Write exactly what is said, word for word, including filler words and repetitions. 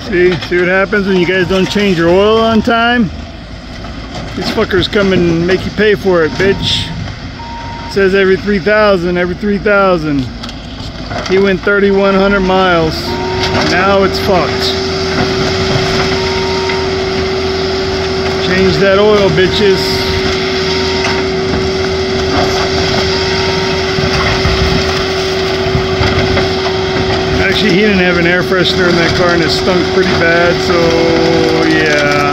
See, see what happens when you guys don't change your oil on time? These fuckers come and make you pay for it, bitch. It says every three thousand, every three thousand. He went thirty-one hundred miles. Now it's fucked. Change that oil, bitches. Actually, he didn't have an air freshener in that car and it stunk pretty bad, so yeah.